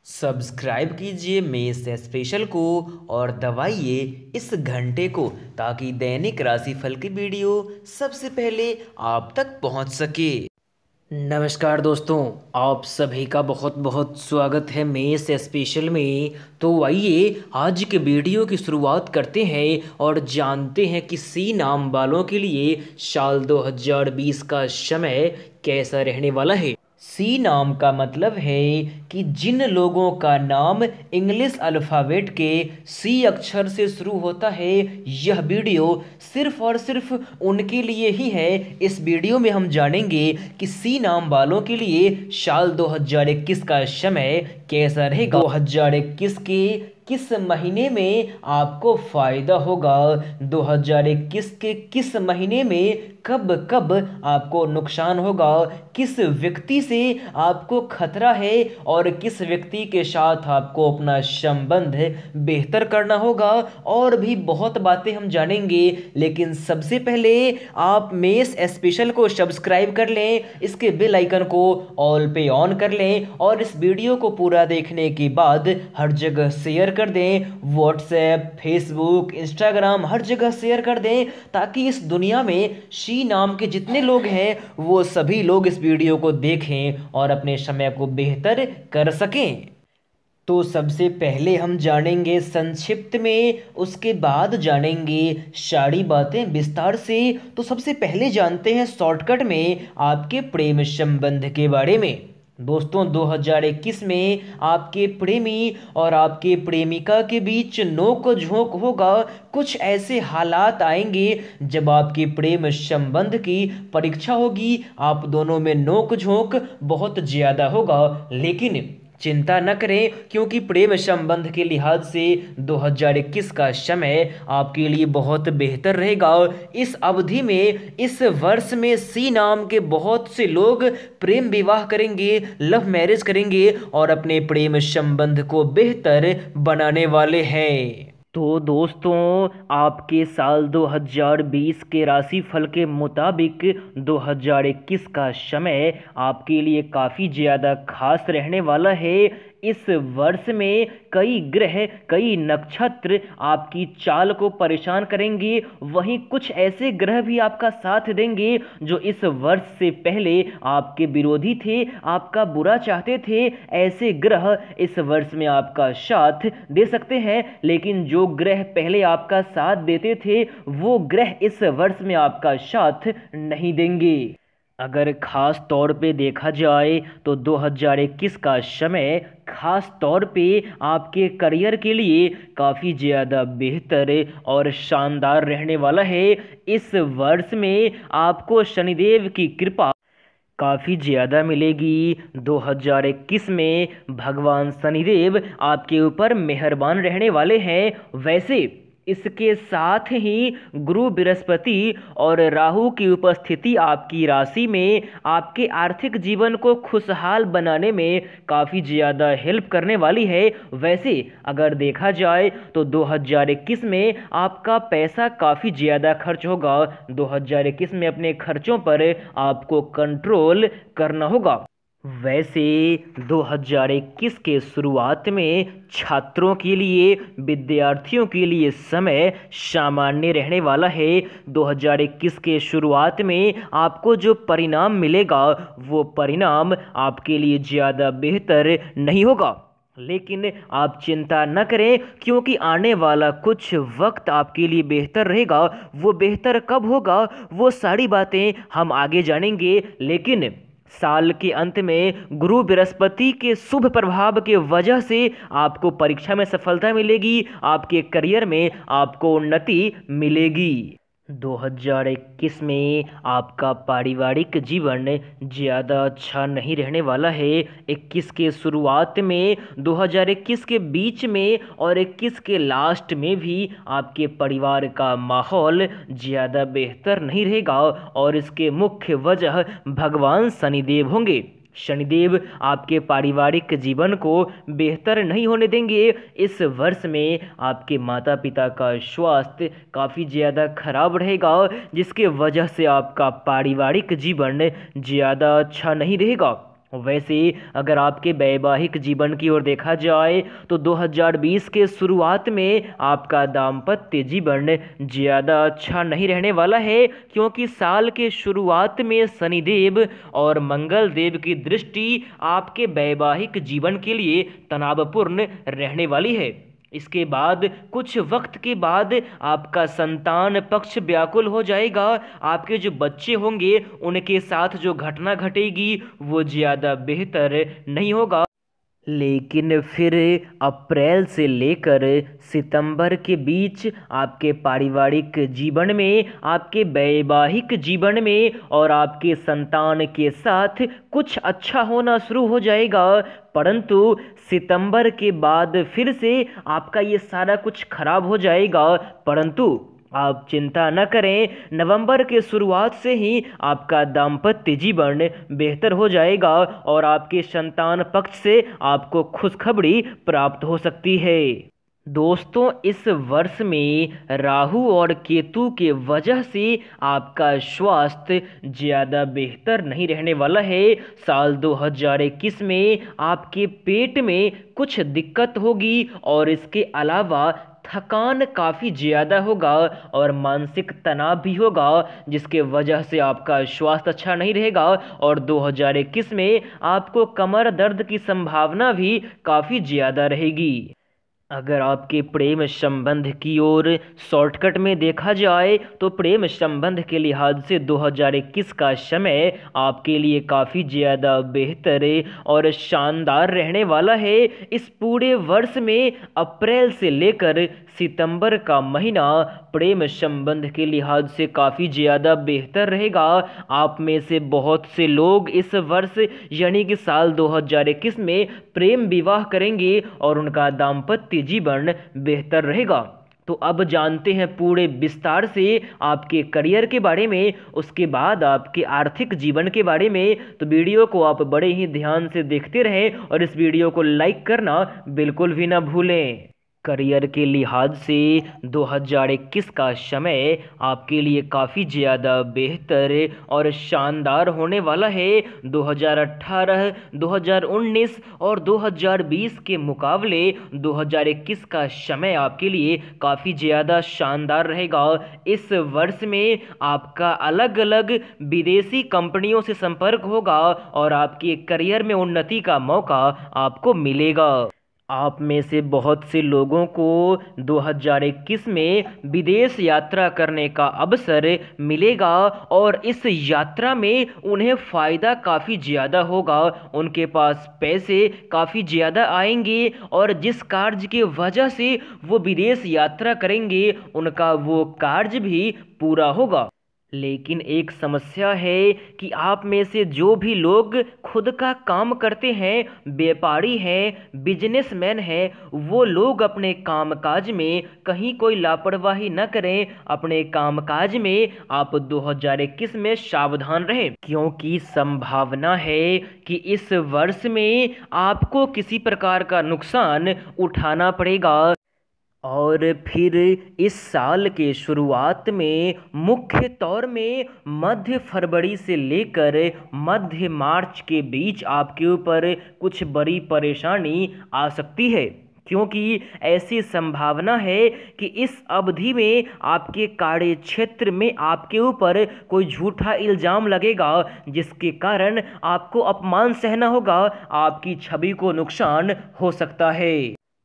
Subscribe कीजिए मेष special को और दबाइए इस घंटे को ताकि दैनिक राशिफल की वीडियो सबसे पहले आप तक पहुंच सके। नमस्कार दोस्तों, आप सभी का बहुत बहुत स्वागत है मेष स्पेशल में। तो आइए आज के वीडियो की शुरुआत करते हैं और जानते हैं कि सी नाम वालों के लिए साल 2020 का समय कैसा रहने वाला है। सी नाम का मतलब है कि जिन लोगों का नाम इंग्लिश अल्फ़ाबेट के सी अक्षर से शुरू होता है, यह वीडियो सिर्फ और सिर्फ उनके लिए ही है। इस वीडियो में हम जानेंगे कि सी नाम वालों के लिए साल 2021 का समय कैसा रहेगा। 2021 के किस महीने में आपको फ़ायदा होगा, 2021 के किस महीने में कब कब आपको नुकसान होगा, किस व्यक्ति से आपको खतरा है और किस व्यक्ति के साथ आपको अपना संबंध बेहतर करना होगा, और भी बहुत बातें हम जानेंगे। लेकिन सबसे पहले आप मेष स्पेशल को सब्सक्राइब कर लें, इसके बेल आइकन को ऑल पे ऑन कर लें और इस वीडियो को पूरा देखने के बाद हर जगह शेयर कर दें। व्हाट्सएप, फेसबुक, इंस्टाग्राम हर जगह शेयर कर दें ताकि इस दुनिया में सी नाम के जितने लोग हैं वो सभी लोग इस वीडियो को देखें और अपने समय को बेहतर कर सकें। तो सबसे पहले हम जानेंगे संक्षिप्त में, उसके बाद जानेंगे सारी बातें विस्तार से। तो सबसे पहले जानते हैं शॉर्टकट में आपके प्रेम संबंध के बारे में। दोस्तों, 2021 में आपके प्रेमी और आपके प्रेमिका के बीच नोक झोंक होगा। कुछ ऐसे हालात आएंगे जब आपके प्रेम संबंध की परीक्षा होगी, आप दोनों में नोक झोंक बहुत ज़्यादा होगा। लेकिन चिंता न करें, क्योंकि प्रेम संबंध के लिहाज से 2021 का समय आपके लिए बहुत बेहतर रहेगा। इस अवधि में, इस वर्ष में सी नाम के बहुत से लोग प्रेम विवाह करेंगे, लव मैरिज करेंगे और अपने प्रेम संबंध को बेहतर बनाने वाले हैं। तो दोस्तों, आपके साल 2020 के राशिफल के मुताबिक 2021 का समय आपके लिए काफ़ी ज़्यादा खास रहने वाला है। इस वर्ष में कई ग्रह, कई नक्षत्र आपकी चाल को परेशान करेंगे। वहीं कुछ ऐसे ग्रह भी आपका साथ देंगे जो इस वर्ष से पहले आपके विरोधी थे, आपका बुरा चाहते थे। ऐसे ग्रह इस वर्ष में आपका साथ दे सकते हैं, लेकिन जो ग्रह पहले आपका साथ देते थे वो ग्रह इस वर्ष में आपका साथ नहीं देंगे। अगर खास तौर पे देखा जाए तो 2021 का समय खास तौर पे आपके करियर के लिए काफ़ी ज़्यादा बेहतर और शानदार रहने वाला है। इस वर्ष में आपको शनिदेव की कृपा काफ़ी ज़्यादा मिलेगी। 2021 में भगवान शनिदेव आपके ऊपर मेहरबान रहने वाले हैं। वैसे इसके साथ ही गुरु बृहस्पति और राहु की उपस्थिति आपकी राशि में आपके आर्थिक जीवन को खुशहाल बनाने में काफ़ी ज़्यादा हेल्प करने वाली है। वैसे अगर देखा जाए तो 2021 में आपका पैसा काफ़ी ज़्यादा खर्च होगा। 2021 में अपने खर्चों पर आपको कंट्रोल करना होगा। वैसे 2021 के शुरुआत में छात्रों के लिए, विद्यार्थियों के लिए समय सामान्य रहने वाला है। 2021 के शुरुआत में आपको जो परिणाम मिलेगा वो परिणाम आपके लिए ज़्यादा बेहतर नहीं होगा। लेकिन आप चिंता न करें, क्योंकि आने वाला कुछ वक्त आपके लिए बेहतर रहेगा। वो बेहतर कब होगा वो सारी बातें हम आगे जानेंगे। लेकिन साल के अंत में गुरु बृहस्पति के शुभ प्रभाव के वजह से आपको परीक्षा में सफलता मिलेगी, आपके करियर में आपको उन्नति मिलेगी। 2021 में आपका पारिवारिक जीवन ज़्यादा अच्छा नहीं रहने वाला है। 21 के शुरुआत में, 2021 के बीच में और 21 के लास्ट में भी आपके परिवार का माहौल ज़्यादा बेहतर नहीं रहेगा और इसके मुख्य वजह भगवान शनिदेव होंगे। शनिदेव आपके पारिवारिक जीवन को बेहतर नहीं होने देंगे। इस वर्ष में आपके माता पिता का स्वास्थ्य काफ़ी ज़्यादा खराब रहेगा, जिसके वजह से आपका पारिवारिक जीवन ज़्यादा अच्छा नहीं रहेगा। वैसे अगर आपके वैवाहिक जीवन की ओर देखा जाए तो 2020 के शुरुआत में आपका दाम्पत्य जीवन ज़्यादा अच्छा नहीं रहने वाला है, क्योंकि साल के शुरुआत में शनिदेव और मंगल देव की दृष्टि आपके वैवाहिक जीवन के लिए तनावपूर्ण रहने वाली है। इसके बाद कुछ वक्त के बाद आपका संतान पक्ष व्याकुल हो जाएगा। आपके जो बच्चे होंगे उनके साथ जो घटना घटेगी वो ज़्यादा बेहतर नहीं होगा। लेकिन फिर अप्रैल से लेकर सितंबर के बीच आपके पारिवारिक जीवन में, आपके वैवाहिक जीवन में और आपके संतान के साथ कुछ अच्छा होना शुरू हो जाएगा। परंतु सितंबर के बाद फिर से आपका ये सारा कुछ खराब हो जाएगा। परंतु आप चिंता न करें, नवंबर के शुरुआत से ही आपका दाम्पत्य जीवन बेहतर हो जाएगा और आपके संतान पक्ष से आपको खुशखबरी प्राप्त हो सकती है। दोस्तों, इस वर्ष में राहु और केतु के वजह से आपका स्वास्थ्य ज़्यादा बेहतर नहीं रहने वाला है। साल 2021 में आपके पेट में कुछ दिक्कत होगी और इसके अलावा थकान काफ़ी ज़्यादा होगा और मानसिक तनाव भी होगा, जिसके वजह से आपका स्वास्थ्य अच्छा नहीं रहेगा और 2021 में आपको कमर दर्द की संभावना भी काफ़ी ज़्यादा रहेगी। अगर आपके प्रेम संबंध की ओर शॉर्टकट में देखा जाए तो प्रेम संबंध के लिहाज से 2021 का समय आपके लिए काफ़ी ज़्यादा बेहतर और शानदार रहने वाला है। इस पूरे वर्ष में अप्रैल से लेकर सितंबर का महीना प्रेम संबंध के लिहाज से काफ़ी ज़्यादा बेहतर रहेगा। आप में से बहुत से लोग इस वर्ष यानी कि साल 2021 में प्रेम विवाह करेंगे और उनका दाम्पत्य जीवन बेहतर रहेगा। तो अब जानते हैं पूरे विस्तार से आपके करियर के बारे में, उसके बाद आपके आर्थिक जीवन के बारे में। तो वीडियो को आप बड़े ही ध्यान से देखते रहें और इस वीडियो को लाइक करना बिल्कुल भी ना भूलें। करियर के लिहाज से 2021 का समय आपके लिए काफ़ी ज़्यादा बेहतर और शानदार होने वाला है। 2018, 2019 और 2020 के मुकाबले 2021 का समय आपके लिए काफ़ी ज़्यादा शानदार रहेगा। इस वर्ष में आपका अलग अलग विदेशी कंपनियों से संपर्क होगा और आपके करियर में उन्नति का मौका आपको मिलेगा। आप में से बहुत से लोगों को 2021 में विदेश यात्रा करने का अवसर मिलेगा और इस यात्रा में उन्हें फ़ायदा काफ़ी ज़्यादा होगा। उनके पास पैसे काफ़ी ज़्यादा आएंगे और जिस कार्य की वजह से वो विदेश यात्रा करेंगे उनका वो कार्य भी पूरा होगा। लेकिन एक समस्या है कि आप में से जो भी लोग खुद का काम करते हैं, व्यापारी हैं, बिजनेसमैन हैं, वो लोग अपने कामकाज में कहीं कोई लापरवाही न करें। अपने कामकाज में आप 2021 में सावधान रहें, क्योंकि संभावना है कि इस वर्ष में आपको किसी प्रकार का नुकसान उठाना पड़ेगा। और फिर इस साल के शुरुआत में मुख्य तौर में मध्य फरवरी से लेकर मध्य मार्च के बीच आपके ऊपर कुछ बड़ी परेशानी आ सकती है, क्योंकि ऐसी संभावना है कि इस अवधि में आपके कार्य क्षेत्र में आपके ऊपर कोई झूठा इल्ज़ाम लगेगा, जिसके कारण आपको अपमान सहना होगा, आपकी छवि को नुकसान हो सकता है।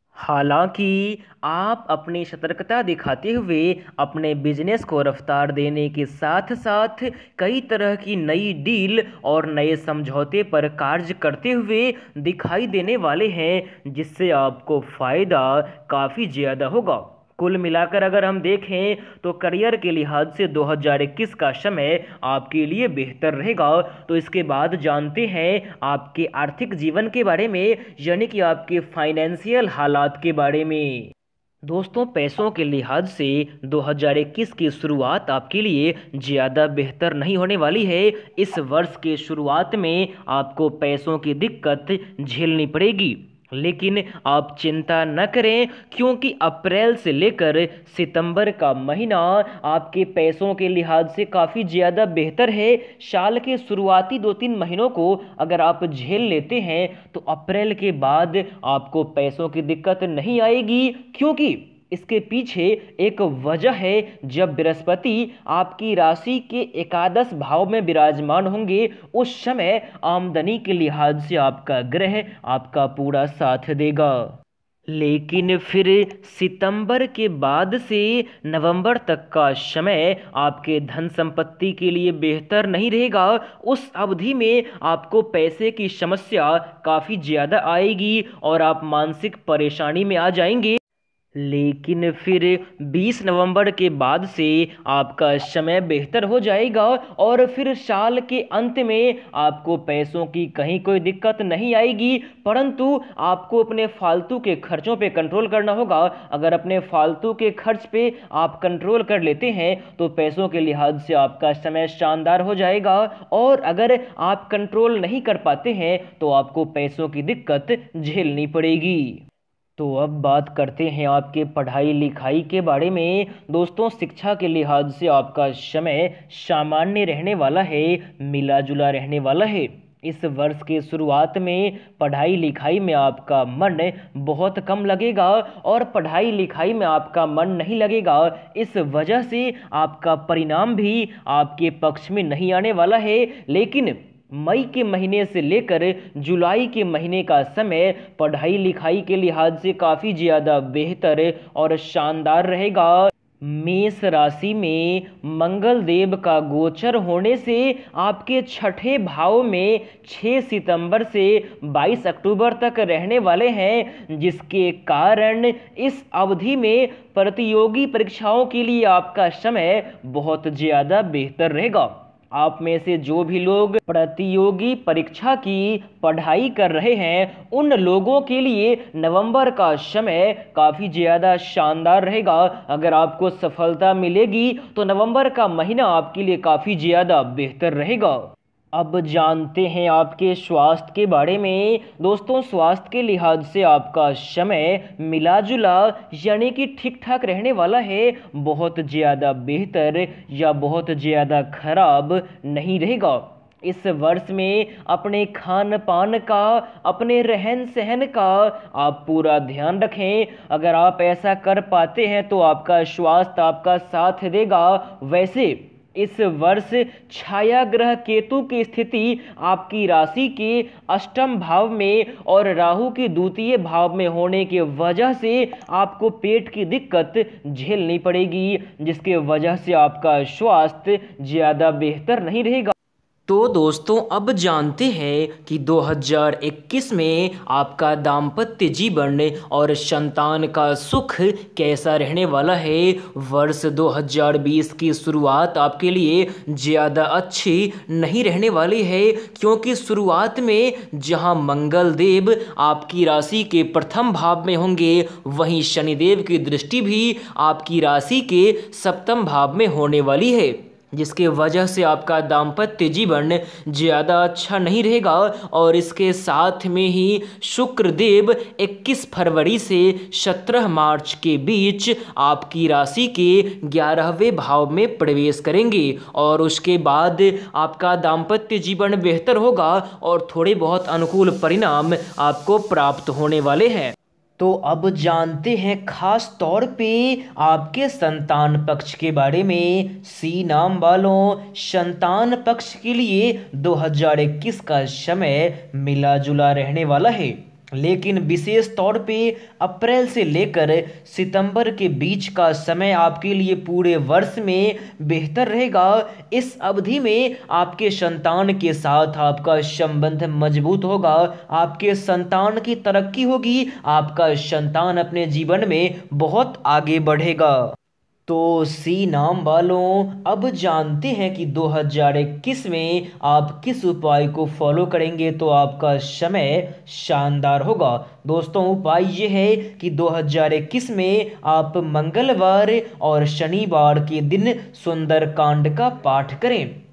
हालांकि आप अपनी सतर्कता दिखाते हुए अपने बिजनेस को रफ्तार देने के साथ साथ कई तरह की नई डील और नए समझौते पर कार्य करते हुए दिखाई देने वाले हैं, जिससे आपको फ़ायदा काफ़ी ज़्यादा होगा। कुल मिलाकर अगर हम देखें तो करियर के लिहाज से 2021 का समय आपके लिए बेहतर रहेगा। तो इसके बाद जानते हैं आपके आर्थिक जीवन के बारे में, यानी कि आपके फाइनेंशियल हालात के बारे में। दोस्तों, पैसों के लिहाज से 2021 की शुरुआत आपके लिए ज़्यादा बेहतर नहीं होने वाली है। इस वर्ष के शुरुआत में आपको पैसों की दिक्कत झेलनी पड़ेगी। लेकिन आप चिंता न करें, क्योंकि अप्रैल से लेकर सितंबर का महीना आपके पैसों के लिहाज से काफ़ी ज़्यादा बेहतर है। साल के शुरुआती 2-3 महीनों को अगर आप झेल लेते हैं तो अप्रैल के बाद आपको पैसों की दिक्कत नहीं आएगी, क्योंकि इसके पीछे एक वजह है। जब बृहस्पति आपकी राशि के एकादश भाव में विराजमान होंगे, उस समय आमदनी के लिहाज से आपका ग्रह आपका पूरा साथ देगा। लेकिन फिर सितंबर के बाद से नवंबर तक का समय आपके धन संपत्ति के लिए बेहतर नहीं रहेगा। उस अवधि में आपको पैसे की समस्या काफ़ी ज़्यादा आएगी और आप मानसिक परेशानी में आ जाएंगे। लेकिन फिर 20 नवंबर के बाद से आपका समय बेहतर हो जाएगा और फिर साल के अंत में आपको पैसों की कहीं कोई दिक्कत नहीं आएगी, परंतु आपको अपने फालतू के खर्चों पे कंट्रोल करना होगा। अगर अपने फालतू के खर्च पे आप कंट्रोल कर लेते हैं तो पैसों के लिहाज से आपका समय शानदार हो जाएगा, और अगर आप कंट्रोल नहीं कर पाते हैं तो आपको पैसों की दिक्कत झेलनी पड़ेगी। तो अब बात करते हैं आपके पढ़ाई लिखाई के बारे में। दोस्तों, शिक्षा के लिहाज से आपका समय सामान्य रहने वाला है, मिला जुला रहने वाला है। इस वर्ष के शुरुआत में पढ़ाई लिखाई में आपका मन बहुत कम लगेगा, और पढ़ाई लिखाई में आपका मन नहीं लगेगा, इस वजह से आपका परिणाम भी आपके पक्ष में नहीं आने वाला है। लेकिन मई के महीने से लेकर जुलाई के महीने का समय पढ़ाई लिखाई के लिहाज से काफ़ी ज़्यादा बेहतर और शानदार रहेगा। मेष राशि में मंगल देव का गोचर होने से आपके छठे भाव में 6 सितंबर से 22 अक्टूबर तक रहने वाले हैं, जिसके कारण इस अवधि में प्रतियोगी परीक्षाओं के लिए आपका समय बहुत ज़्यादा बेहतर रहेगा। आप में से जो भी लोग प्रतियोगी परीक्षा की पढ़ाई कर रहे हैं, उन लोगों के लिए नवंबर का समय काफ़ी ज़्यादा शानदार रहेगा। अगर आपको सफलता मिलेगी तो नवंबर का महीना आपके लिए काफ़ी ज़्यादा बेहतर रहेगा। अब जानते हैं आपके स्वास्थ्य के बारे में। दोस्तों, स्वास्थ्य के लिहाज से आपका समय मिला जुला यानी कि ठीक ठाक रहने वाला है, बहुत ज़्यादा बेहतर या बहुत ज़्यादा खराब नहीं रहेगा। इस वर्ष में अपने खान पान का, अपने रहन सहन का आप पूरा ध्यान रखें। अगर आप ऐसा कर पाते हैं तो आपका स्वास्थ्य आपका साथ देगा। वैसे इस वर्ष छाया ग्रह केतु की स्थिति आपकी राशि के अष्टम भाव में और राहु के द्वितीय भाव में होने की वजह से आपको पेट की दिक्कत झेलनी पड़ेगी, जिसके वजह से आपका स्वास्थ्य ज़्यादा बेहतर नहीं रहेगा। तो दोस्तों, अब जानते हैं कि 2021 में आपका दाम्पत्य जीवन और संतान का सुख कैसा रहने वाला है। वर्ष 2020 की शुरुआत आपके लिए ज़्यादा अच्छी नहीं रहने वाली है, क्योंकि शुरुआत में जहां मंगल देव आपकी राशि के प्रथम भाव में होंगे, वहीं शनिदेव की दृष्टि भी आपकी राशि के सप्तम भाव में होने वाली है, जिसके वजह से आपका दाम्पत्य जीवन ज़्यादा अच्छा नहीं रहेगा। और इसके साथ में ही शुक्र देव 21 फरवरी से 17 मार्च के बीच आपकी राशि के 11वें भाव में प्रवेश करेंगे, और उसके बाद आपका दाम्पत्य जीवन बेहतर होगा और थोड़े बहुत अनुकूल परिणाम आपको प्राप्त होने वाले हैं। तो अब जानते हैं खास तौर पे आपके संतान पक्ष के बारे में। सी नाम वालों, संतान पक्ष के लिए 2021 का समय मिला जुला रहने वाला है, लेकिन विशेष तौर पे अप्रैल से लेकर सितंबर के बीच का समय आपके लिए पूरे वर्ष में बेहतर रहेगा। इस अवधि में आपके संतान के साथ आपका संबंध मजबूत होगा, आपके संतान की तरक्की होगी, आपका संतान अपने जीवन में बहुत आगे बढ़ेगा। तो सी नाम वालों, अब जानते हैं कि 2021 में आप किस उपाय को फॉलो करेंगे तो आपका समय शानदार होगा। दोस्तों, उपाय ये है कि 2021 में आप मंगलवार और शनिवार के दिन सुंदरकांड का पाठ करें।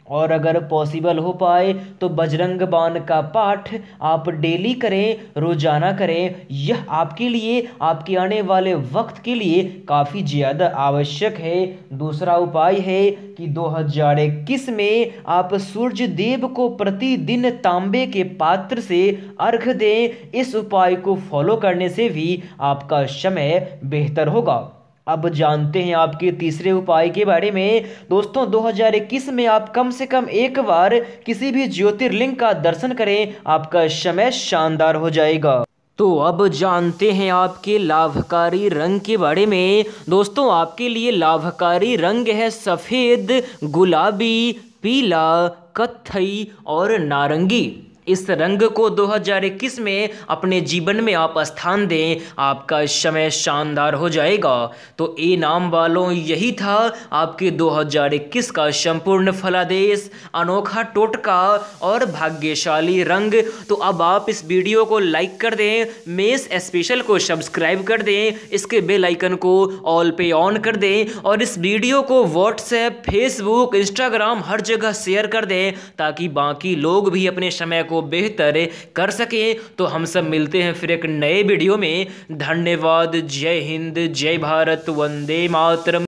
और अगर पॉसिबल हो पाए तो बजरंग बाण का पाठ आप डेली करें, रोजाना करें। यह आपके लिए, आपके आने वाले वक्त के लिए काफ़ी ज़्यादा आवश्यक है। दूसरा उपाय है कि 2021 में आप सूर्य देव को प्रतिदिन तांबे के पात्र से अर्घ दें। इस उपाय को फॉलो करने से भी आपका समय बेहतर होगा। अब जानते हैं आपके तीसरे उपाय के बारे में। दोस्तों, 2021 में आप कम से कम एक बार किसी भी ज्योतिर्लिंग का दर्शन करें, आपका समय शानदार हो जाएगा। तो अब जानते हैं आपके लाभकारी रंग के बारे में। दोस्तों, आपके लिए लाभकारी रंग है सफ़ेद, गुलाबी, पीला, कत्थई और नारंगी। इस रंग को 2021 में अपने जीवन में आप स्थान दें, आपका समय शानदार हो जाएगा। तो ए नाम वालों, यही था आपके 2021 का संपूर्ण फलादेश, अनोखा टोटका और भाग्यशाली रंग। तो अब आप इस वीडियो को लाइक कर दें, मेष स्पेशल को सब्सक्राइब कर दें, इसके बेल आइकन को ऑल पे ऑन कर दें और इस वीडियो को व्हाट्सएप, फेसबुक, इंस्टाग्राम हर जगह शेयर कर दें ताकि बाकी लोग भी अपने समय को बेहतर कर सकें। तो हम सब मिलते हैं फिर एक नए वीडियो में। धन्यवाद। जय हिंद, जय भारत, वंदे मातरम।